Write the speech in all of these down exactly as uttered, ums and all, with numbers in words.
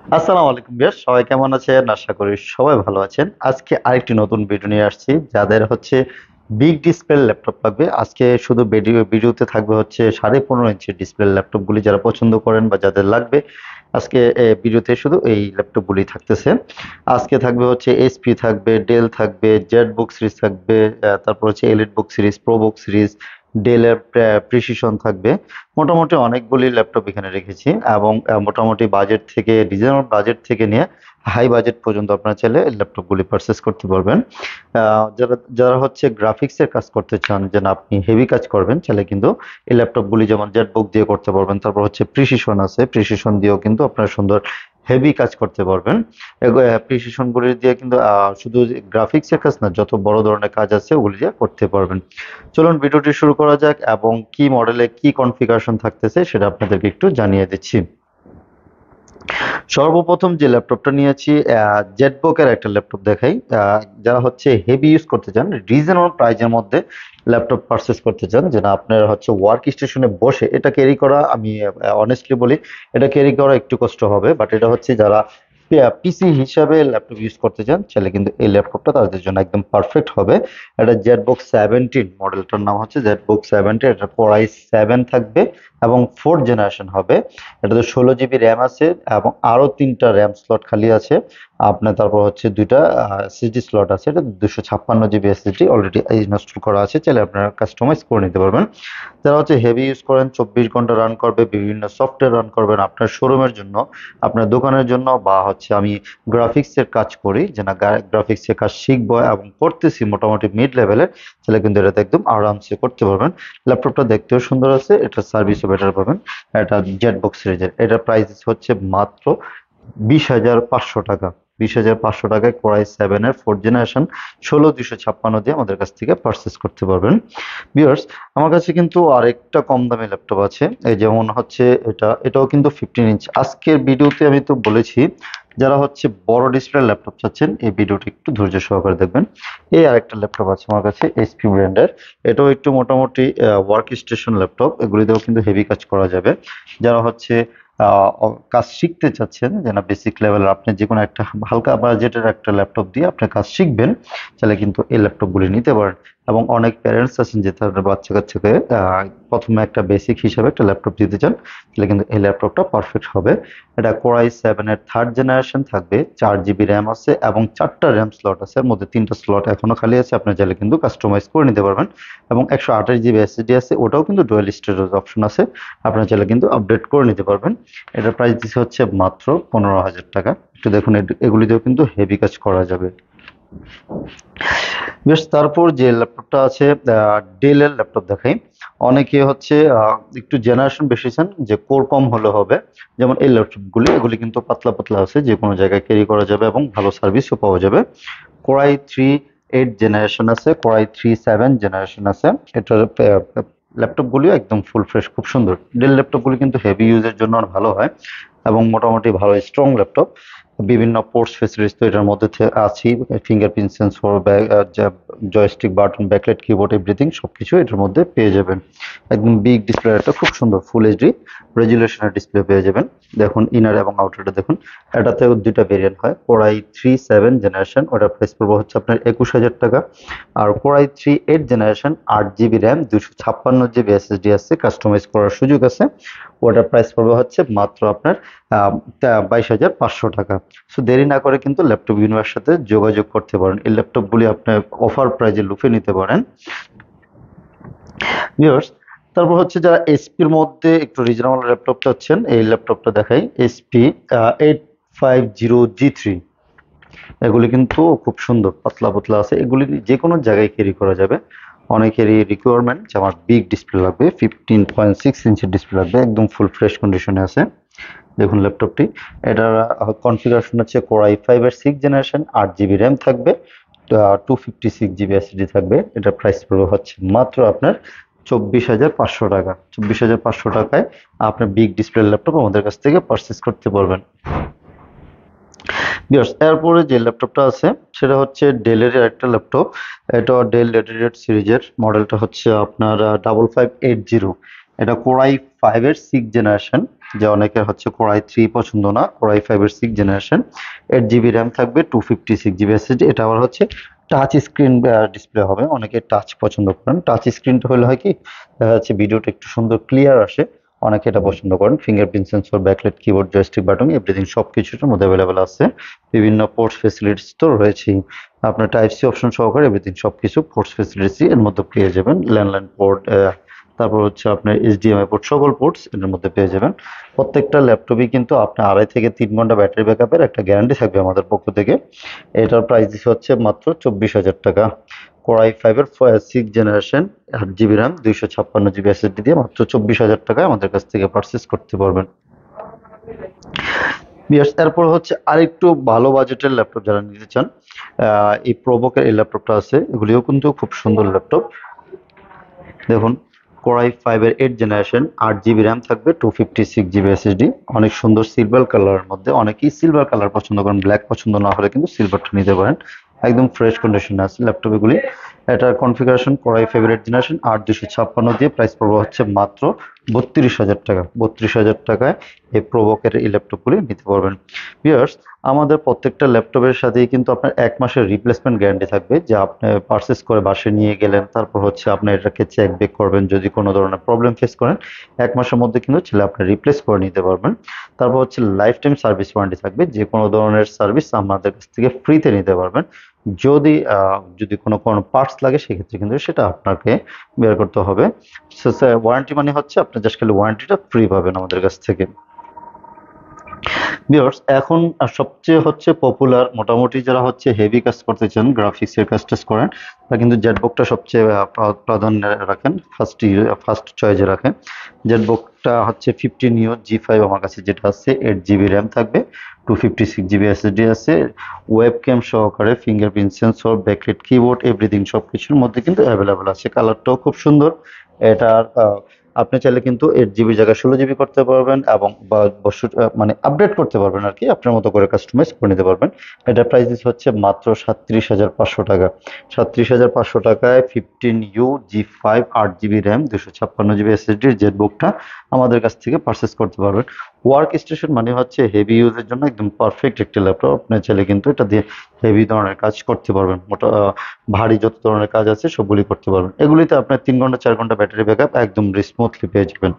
আসসালামু আলাইকুম ভিউয়ার্স, সবাই কেমন আছেন? আশা করি সবাই ভালো আছেন। আজকে আরেকটি নতুন ভিডিও নিয়ে আসছি। যাদের হচ্ছে বিগ ডিসপ্লে ল্যাপটপ লাগবে, আজকে শুধু ভিডিও ভিডিওতে থাকবে হচ্ছে সাড়ে পনেরো ইঞ্চি ডিসপ্লে ল্যাপটপগুলি যারা পছন্দ করেন বা যাদের লাগবে, আজকে এ, ভিডিওতে শুধু এই ল্যাপটপগুলি থাকতেছে। আজকে থাকবে হচ্ছে এইচপি থাকবে, ডেল থাকবে, জেড বুক সিরিজ থাকবে, আহ, তারপর হচ্ছে EliteBook series, ProBook series, ডেলের প্রিসিশন থাকবে। মোটামুটি অনেকগুলি ল্যাপটপ এখানে রেখেছি এবং আহ, মোটামুটি বাজেট থেকে রিজনেবল বাজেট থেকে নিয়ে হাই বাজেট পর্যন্ত আপনারা চাইলে এই ল্যাপটপগুলি পারচেস করতে পারবেন। আহ, যারা যারা হচ্ছে গ্রাফিক্সের কাজ করতে চান, যেন আপনি হেভি কাজ করবেন, চাইলে কিন্তু এই ল্যাপটপগুলি যেমন জেটবুক দিয়ে করতে পারবেন, তারপর হচ্ছে প্রিসিশন আছে, প্রিসিশন দিয়েও কিন্তু আপনারা সুন্দর হেভি কাজ করতে পারবেন। প্রিসিশন গুলি দিয়ে কিন্তু আহ, শুধু গ্রাফিক্সের কাজ না, যত বড় ধরনের কাজ আছে ওগুলি দিয়ে করতে পারবেন। চলুন ভিডিওটি শুরু করা যাক এবং কি মডেলে কি কনফিগারেশন থাকতেছে সেটা আপনাদেরকে একটু জানিয়ে দিচ্ছি। সর্বপ্রথম যে ল্যাপটপটা নিয়েছি, জেটবুকের একটা ল্যাপটপ দেখাই। আহ, যারা হচ্ছে হেভি ইউজ করতে চান, রিজনেবল প্রাইজের মধ্যে ল্যাপটপ পারচেস করতে চান, যেটা আপনার হচ্ছে ওয়ার্ক স্টেশনে বসে এটা ক্যারি করা, আমি অনেস্টলি বলি এটা ক্যারি করা একটু কষ্ট হবে, বাট এটা হচ্ছে যারা পিসি হিসাবে ল্যাপটপ ইউজ করতে চান, চাইলে কিন্তু এই ল্যাপটপটা তাদের জন্য একদম পারফেক্ট হবে। এটা জেটবুক সেভেন্টিন, মডেলটার নাম হচ্ছে জেটবুক সেভেন্টিন। এটা কোরাই সেভেন থাকবে এবং ফোর্থ জেনারেশন হবে। এটাতে ষোলো জিবি র্যাম আছে এবং আরো তিনটা র্যাম স্লট খালি আছে আপনার। তারপর হচ্ছে দুইটা এসএসডি স্লট আছে। এটা দুশো ছাপ্পান্ন জিবি এসএসডি অলরেডি ইনস্টল করা আছে, চাইলে আপনারা কাস্টমাইজ করে নিতে পারবেন। যারা হচ্ছে হেভি ইউজ করেন, চব্বিশ ঘন্টা রান করবে, বিভিন্ন সফটওয়্যার রান করবেন আপনার শোরুমের জন্য, আপনার দোকানের জন্য, বা হচ্ছে আমি গ্রাফিক্সের কাজ করি, যে না গ্রাফিক্সের কাজ শিখবো এবং করতেছি মোটামুটি মিড লেভেলে, তাহলে কিন্তু এটাতে একদম আরামসে করতে পারবেন। ল্যাপটপটা দেখতেও সুন্দর আছে, এটা সার্ভিসও বেটার পাবেন। এটা জেটবুক সিরিজের, এটার প্রাইস হচ্ছে মাত্র বিশ হাজার পাঁচশো টাকা। বিশ হাজার পাঁচশো টাকায় কোরাই সেভেন এর ফোর্থ জেনারেশন ষোলো দুইশো ছাপ্পান্ন দিয়ে আমাদের কাছ থেকে পারচেস করতে পারবেন। ভিউয়ার্স, আমার কাছে কিন্তু আরেকটা কম দামি ল্যাপটপ আছে, এই যেমন হচ্ছে এটা, এটাও কিন্তু ফিফটিন ইঞ্চ। আজকের ভিডিওতে আমি তো বলেছি যারা হচ্ছে বড় ডিসপ্লে ল্যাপটপ চাচ্ছেন, এই ভিডিওটি একটু ধৈর্য সহকারে দেখবেন। এই আরেকটা ল্যাপটপ আছে আমার কাছে এইচপি ব্র্যান্ডের, এটাও একটু মোটামুটি ওয়ার্ক স্টেশন ল্যাপটপ, এগুলিতেও কিন্তু হেভি কাজ করা যাবে। যারা হচ্ছে আহ, অ- কাজ শিখতে চাচ্ছেন, যে না বেসিক লেভেলের আপনি যে কোনো একটা হালকা বাজেটের একটা ল্যাপটপ দিয়ে আপনি কাজ শিখবেন, তাহলে কিন্তু এই ল্যাপটপগুলি নিতে পারেন। এবং অনেক প্যারেন্টস আছেন যে তাদের বাচ্চা কাচ্চাকে আহ, প্রথমে একটা বেসিক হিসাবে একটা ল্যাপটপ দিতে চান, তাহলে কিন্তু এই ল্যাপটপটা পারফেক্ট হবে। এটা কোরাই সেভেন এর থার্ড জেনারেশন থাকবে, চার জিবি র্যাম আছে এবং চারটা র্যাম স্লট আছে, এর মধ্যে তিনটা স্লট এখনো খালি আছে, আপনি চাইলে কিন্তু কাস্টমাইজ করে নিতে পারবেন। এবং একশো আঠাশ জিবি এসএসডি আছে, ওটাও কিন্তু ডুয়েল স্টোরেজ অপশন আছে, আপনার চাইলে কিন্তু আপডেট করে নিতে পারবেন। এটার প্রাইস দিচ্ছে হচ্ছে মাত্র পনেরো হাজার টাকা। একটু দেখুন, এ- এগুলিতেও কিন্তু হেভি কাজ করা যাবে। বেশ, তারপর যে ল্যাপটপটা আছে, ডেলের ল্যাপটপ দেখাই। অনেকে হচ্ছে আহ, একটু জেনারেশন বেশি চান, যে কোর কম হলে হবে। যেমন এই ল্যাপটপগুলি, এগুলি কিন্তু পাতলা পাতলা আছে, যে কোনো জায়গায় ক্যারি করা যাবে এবং ভালো সার্ভিসও পাওয়া যাবে। কোরাই থ্রি এইট জেনারেশন আছে, কোরাই থ্রি সেভেন জেনারেশন আছে। এটার ল্যাপটপগুলিও একদম ফুল ফ্রেশ, খুব সুন্দর। ডেল ল্যাপটপগুলি কিন্তু হেভি ইউজের জন্য আর ভালো হয় এবং মোটামুটি ভালো স্ট্রং ল্যাপটপ। বিভিন্ন পোর্টস ফেসিলিটিস তো এটার মধ্যে থে- আছেই, fingerprint sensor, joystick, button, backlight, keyboard, everything সবকিছু এটার মধ্যে পেয়ে যাবেন। একদম বিগ ডিসপ্লে, একটা খুব সুন্দর ফুল এইচডি রেজুলেশনের ডিসপ্লে পেয়ে যাবেন। দেখুন ইনার এবং আউটারটা দেখুন। এটাতেও দুইটা ভেরিয়েন্ট হয়, কোরাই থ্রি সেভেন জেনারেশন, ওটার প্রাইস পড়বে হচ্ছে আপনার একুশ হাজার টাকা। আর কোরাই থ্রি এইট জেনারেশন, আট জিবি র্যাম, দুশো ছাপ্পান্ন জিবি এসএসডি আছে, কাস্টমাইজ করার সুযোগ আছে, ওটার প্রাইস পড়বে হচ্ছে মাত্র আপনার বাইশ হাজার পাঁচশো টাকা। সো দেরি না করে কিন্তু ল্যাপটপ ইউনিভার্সের সাথে যোগাযোগ করতে পারেন, এই ল্যাপটপগুলি আপনি অফার প্রাইজে লুফে নিতে পারেন। ভিউয়ার্স, তারপর হচ্ছে যারা এসপির মধ্যে একটু রিজনেবল ল্যাপটপ চাচ্ছেন, এই ল্যাপটপটা দেখাই, SP eight five zero G three. এগুলি কিন্তু খুব সুন্দর, পাতলা পাতলা আছে, এগুলি যে কোনো জায়গায় ক্যারি করা যাবে। অনেকেরই রিকোয়ারমেন্ট যে আমার বিগ ডিসপ্লে লাগবে, ফিফটিন পয়েন্ট সিক্স ইঞ্চের ডিসপ্লে লাগবে, একদম ফুল ফ্রেশ কন্ডিশনে আছে। দেখুন ল্যাপটপটি, এটার কনফিগারেশন হচ্ছে কোরাই ফাইভ এর সিক্স জেনারেশন, আট জিবি র্যাম থাকবে, two fifty six GB SSD থাকবে। এটার প্রাইস পড়বে হচ্ছে মাত্র আপনার চব্বিশ হাজার পাঁচশো টাকা। চব্বিশ হাজার পাঁচশো টাকায় আপনার বিগ ডিসপ্লে ল্যাপটপ আমাদের কাছ থেকে পারচেস করতে পারবেন। ভিউয়ার্স, এরপরে যে ল্যাপটপটা আছে সেটা হচ্ছে ডেলের একটা ল্যাপটপ। এটা ডেল লেটেড সিরিজের, মডেলটা হচ্ছে আপনার ডাবল ফাইভ এইট জিরো। এটা কোরাই ফাইভ এর সিক্স জেনারেশন, যে অনেকের হচ্ছে কোরাই থ্রি পছন্দ না, কোরাই ফাইভ এর six generation. Eight GB RAM থাকবে, two fifty six GB SSD. এটা আবার হচ্ছে টাচ স্ক্রিন ডিসপ্লে হবে, অনেকে টাচ পছন্দ করেন। টাচ স্ক্রিনটা হলে হয় কি, দেখা যাচ্ছে ভিডিওটা একটু সুন্দর ক্লিয়ার আসে, অনেকে এটা পছন্দ করেন। Fingerprint sensor, backlight, keyboard, joystick, button, everything সব কিছুর মধ্যে অ্যাভেলেবেল আছে। বিভিন্ন পোর্টস ফেসিলিটিস তো রয়েছেই, আপনার টাইপ সি অপশন সহকারে এভরিথিং সবকিছু পোর্টস ফেসিলিটিস এর মধ্যে পেয়ে যাবেন। ল্যান্ডলাইন পোর্ট, তারপর হচ্ছে আপনার এইচডিএমআই পোর্ট, সকল পোর্টস এর মধ্যে পেয়ে যাবেন। প্রত্যেকটা ল্যাপটপই কিন্তু আপনার আড়াই থেকে তিন ঘন্টা ব্যাটারি ব্যাকআপের একটা গ্যারান্টি থাকবে আমাদের পক্ষ থেকে। এটার প্রাইস হচ্ছে মাত্র চব্বিশ হাজার টাকা। কোরাই ফাইভ এর সিক্স জেনারেশন, আট জিবি র্যাম, দুইশো ছাপ্পান্ন জিবি এসএসডি দিয়ে মাত্র চব্বিশ হাজার টাকায় আমাদের কাছ থেকে পারচেস করতে পারবেন। বিয়ার্স, এরপর হচ্ছে আরেকটু ভালো বাজেটের ল্যাপটপ যারা নিতে চান, আহ, এই প্রোবুকের এই ল্যাপটপটা আছে, এগুলিও কিন্তু খুব সুন্দর ল্যাপটপ। দেখুন, কোরাই ফাইভ এর এইট জেনারেশন, আট জিবি র্যাম থাকবে, two fifty six GB SSD, অনেক সুন্দর সিলভার কালারের মধ্যে। অনেকেই সিলভার কালার পছন্দ করেন, ব্ল্যাক পছন্দ না হলে কিন্তু সিলভারটা নিতে পারেন। একদম ফ্রেশ কন্ডিশনে আছে ল্যাপটপ এগুলি। এটার কনফিগারেশন কোরাই ফাইভ এর এইট জেনারেশন, আট দুশো ছাপ্পান্ন দিয়ে প্রাইস পড়বে হচ্ছে মাত্র বত্রিশ হাজার টাকা। বত্রিশ হাজার টাকায় এই প্রোবকের এই ল্যাপটপগুলি নিতে পারবেন। ভিউয়ার্স, আমাদের প্রত্যেকটা ল্যাপটপের সাথেই কিন্তু আপনার এক মাসের রিপ্লেসমেন্ট গ্যারান্টি থাকবে, যে আপনি পারচেস করে বাসায় নিয়ে গেলেন, তারপর হচ্ছে আপনি এটাকে চেক বেক করবেন, যদি কোনো ধরনের প্রবলেম ফেস করেন এক মাসের মধ্যে কিন্তু ছেলে আপনি রিপ্লেস করে নিতে পারবেন। তারপর হচ্ছে লাইফ টাইম সার্ভিস ওয়ারেন্টি থাকবে, যে কোনো ধরনের সার্ভিস আমাদের কাছ থেকে ফ্রিতে নিতে পারবেন। যদি আহ, যদি কোনো কোনো পার্টস লাগে সেক্ষেত্রে কিন্তু সেটা আপনাকে বের করতে হবে। ওয়ারেন্টি মানে হচ্ছে আপনি জাস্ট খালি ওয়ারেন্টিটা ফ্রি পাবেন আমাদের কাছ থেকে। ভিউয়ার্স, এখন সবচেয়ে হচ্ছে পপুলার, মোটামুটি যারা হচ্ছে হেভি কাজ করতে চান, গ্রাফিক্স এর কাজ টাজ করেন, তারা কিন্তু জেটবুকটা সবচেয়ে আহ, প্রা- প্রাধান্য রাখেন, ফার্স্ট ফার্স্ট চয়েসে রাখেন। জেটবুকটা হচ্ছে ফিফটিন ইউ জি ফাইভ আমার কাছে যেটা আছে, এইট জিবি র্যাম থাকবে, two fifty six GB SSD আছে, ওয়েব ক্যাম সহকারে, fingerprint sensor, backlight, keyboard, everything সবকিছুর মধ্যে কিন্তু অ্যাভেলেবেল আছে। কালারটাও খুব সুন্দর। এটার আহ, আপনি চাইলে কিন্তু এইট জিবি জায়গায় ষোলো জিবি করতে পারবেন, এবং বা বছর আহ, মানে আপডেট করতে পারবেন আর কি, আপনার মতো করে কাস্টমাইজ করে নিতে পারবেন। এটা প্রাইস হচ্ছে মাত্র সাতত্রিশ হাজার পাঁচশো টাকা। সাতত্রিশ হাজার পাঁচশো টাকায় ফিফটিন ইউ জি ফাইভ, আট জিবি র্যাম, দুশো ছাপ্পান্ন জিবি এসএসডির জেট বুকটা আমাদের কাছ থেকে পারচেস করতে পারবেন। ওয়ার্ক স্টেশন মানে হচ্ছে হেভি ইউজের জন্য একদম পারফেক্ট একটি ল্যাপটপ। আপনি চাইলে কিন্তু এটা দিয়ে হেভি ধরনের কাজ করতে পারবেন, মোটা আহ, ভারী যত ধরনের কাজ আছে সবগুলি করতে পারবেন। এগুলিতে আপনার তিন ঘন্টা চার ঘন্টা ব্যাটারি ব্যাকআপ একদম স্মুথলি পেয়ে যাবেন।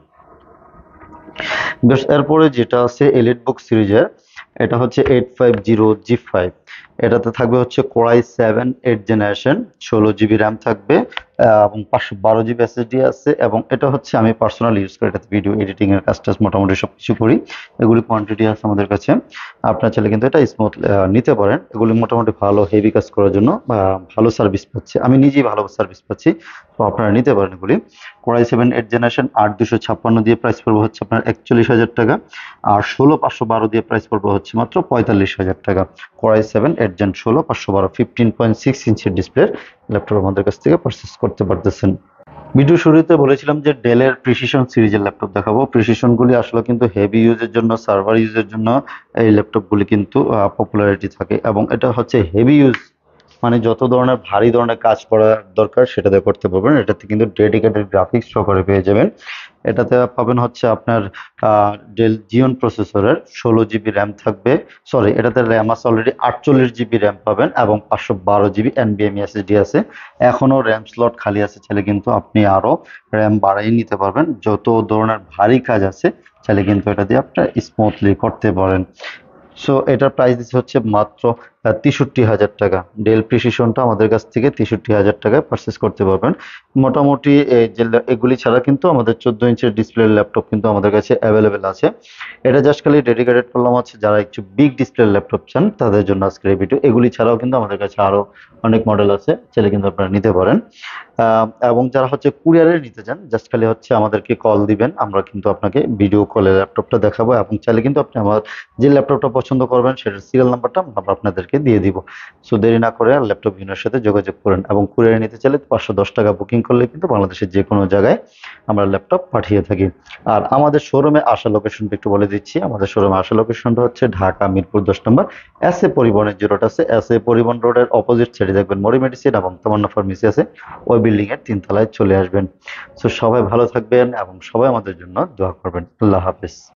বেশ, এরপরে যেটা আছে এলিট বুক সিরিজের, এটা হচ্ছে eight five zero G five. এটাতে থাকবে হচ্ছে কোরাই সেভেন এইট জেনারেশন, ষোলো জিবি র্যাম থাকবে, আহ, এবং পাঁচশো বারো জিবি এসএসডি আছে। এবং এটা হচ্ছে আমি পার্সোনালি ইউজ করি, এটাতে ভিডিও এডিটিং এর কাজ টাজ মোটামুটি সবকিছু করি। এগুলি কোয়ান্টিটি আছে আমাদের কাছে, আপনার চাইলে কিন্তু এটা স্মুথ নিতে পারেন। এগুলি মোটামুটি ভালো হেভি কাজ করার জন্য আহ, ভালো সার্ভিস পাচ্ছে, আমি নিজেই ভালো সার্ভিস পাচ্ছি, তো আপনারা নিতে পারেন এগুলি। কোরাই সেভেন এইট জেনারেশন, আট দুশো ছাপ্পান্ন দিয়ে প্রাইস পড়বে হচ্ছে আপনার একচল্লিশ হাজার টাকা। আর ষোলো পাঁচশো বারো দিয়ে প্রাইস পড়বে হচ্ছে মাত্র পঁয়তাল্লিশ হাজার টাকা। কোরাই সেভেন এইট জেন ষোলো পাঁচশো বারো, ফিফটিন পয়েন্ট সিক্স ইঞ্চের ডিসপ্লে ল্যাপটপ আমাদের কাছ থেকে পারচেস করতে পারতেছেন। ভিডিও শুরুতে বলেছিলাম যে ডেলের প্রিসিশন সিরিজের ল্যাপটপ দেখাবো। প্রিসিশন গুলি আসলে কিন্তু হেভি ইউজের জন্য, সার্ভার ইউজের জন্য এই ল্যাপটপ গুলি কিন্তু পপুলারিটি থাকে, এবং এটা হচ্ছে হেভি ইউজ মানে যত ধরনের ভারী ধরনের কাজ করার দরকার সেটাতে করতে পারবেন। এটাতে কিন্তু ডেডিকেটেড গ্রাফিক্স সহকারে পেয়ে যাবেন। এটাতে পাবেন হচ্ছে আপনার ডেল জিওন প্রসেসরের ষোলো জিবি র্যাম থাকবে, সরি এটাতে র্যাম আছে অলরেডি, আটচল্লিশ জিবি র্যাম পাবেন, এবং পাঁচশো বারো জিবি এনবিএমই এসএসডি আছে। এখনো র্যাম স্লট খালি আছে, চাইলে কিন্তু আপনি আরো র্যাম বাড়াই নিতে পারবেন। যত ধরনের ভারী কাজ আছে চাইলে কিন্তু এটা দিয়ে আপনি স্মুথলি করতে পারেন। সো এটার প্রাইস দিচ্ছে হচ্ছে মাত্র তেষট্টি হাজার টাকা। ডেল প্রিসিশনটা আমাদের কাছ থেকে তেষট্টি হাজার টাকায় পারচেস করতে পারবেন। মোটামুটি এই যে ল্যা- এগুলি ছাড়া কিন্তু আমাদের চোদ্দ ইঞ্চের ডিসপ্লে ল্যাপটপ কিন্তু আমাদের কাছে অ্যাভেলেবেল আছে। এটা জাস্ট খালি ডেডিকেটেড করলাম হচ্ছে যারা একটু বিগ ডিসপ্লে ল্যাপটপ চান তাদের জন্য আজকের এই ভিডিও। এগুলি ছাড়াও কিন্তু আমাদের কাছে আরো অনেক মডেল আছে, চাইলে কিন্তু আপনারা নিতে পারেন। আহ, এবং যারা হচ্ছে কুরিয়ারে নিতে চান, জাস্ট খালি হচ্ছে আমাদেরকে কল দিবেন, আমরা কিন্তু আপনাকে ভিডিও কলে ল্যাপটপটা দেখাবো, এবং চাইলে কিন্তু আপনি আমার যে ল্যাপটপটা পছন্দ করবেন সেটার সিরিয়াল নাম্বারটা আমরা আপনাদেরকে আপনাদেরকে দিয়ে দিব। সো দেরি না করে ল্যাপটপ ইউনিটের সাথে যোগাযোগ করেন, এবং কুরিয়ারে নিতে চাইলে পাঁচশো দশ টাকা বুকিং করলে কিন্তু বাংলাদেশের যে কোনো জায়গায় আমরা ল্যাপটপ পাঠিয়ে থাকি। আর আমাদের শোরুমে আসা লোকেশনটা একটু বলে দিচ্ছি। আমাদের শোরুমে আসা লোকেশনটা হচ্ছে ঢাকা মিরপুর দশ নম্বর এস এ পরিবহনের যে রোড আছে, এস এ পরিবহন রোডের অপোজিট সাইডে দেখবেন মরি মেডিসিন এবং তামান্না ফার্মেসি আছে, ওই বিল্ডিং এর তিন তলায় চলে আসবেন। সো সবাই ভালো থাকবেন এবং সবাই আমাদের জন্য দোয়া করবেন। আল্লাহ হাফেজ।